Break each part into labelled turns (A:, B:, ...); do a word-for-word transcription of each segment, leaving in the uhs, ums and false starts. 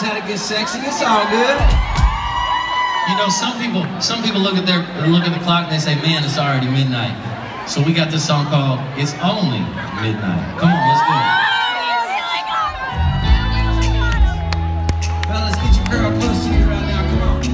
A: how to get sexy. It's all good.
B: You know, some people, some people look at their look at the clock and they say, "Man, it's already midnight." So we got this song called "It's Only Midnight." Come on, let's do it.
A: Fellas, get your girl close to you right now. Come on.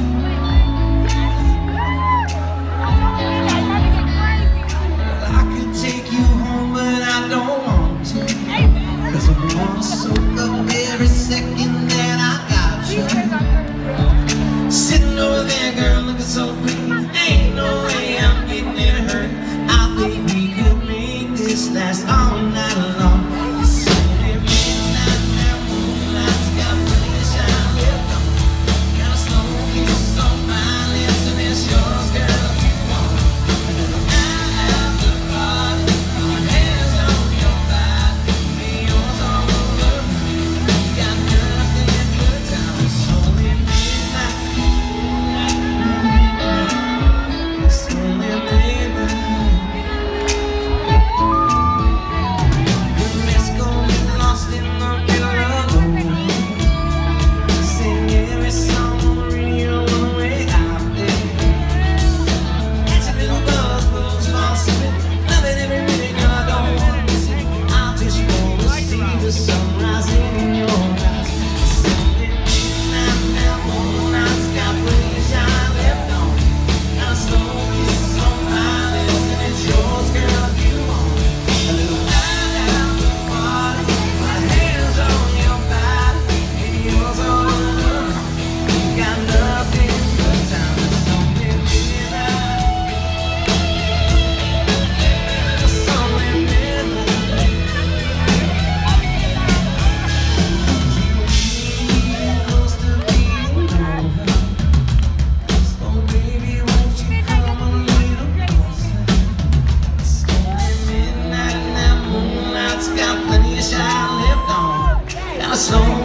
A: Well, I could take you home, but I don't want to. Cause I wanna soak up every second that I got you. Sitting over there, girl, looking so pretty. Ain't no way I'm getting it hurt. I think we could make this last all night long. It's only midnight now, moonlight's got plenty of shine left on. Got a slow kiss on my lips and it's yours, girl, if you want. I have the body, my hands on your body, me yours all over. Got nothing but time. It's only midnight. It's only midnight. Let's go get lost in the middle of the night. Sing every song on the radio on the way out there. It's a little buzz, buzz, falsetto. Love it every minute, girl, I don't wanna miss it. I just wanna see the sunrise in your eyes. It's only midnight now, moonlight's got plenty of shine left on. Got a slow kiss on my lips and it's yours, girl, if you want. A little night out the party, my hands on your body, and yours all over. You got nothing but time. It's only midnight. It's only midnight. You close to being over. So baby, won't you come a little closer? It's only midnight now, moonlight's got plenty of shine left on. Got a slow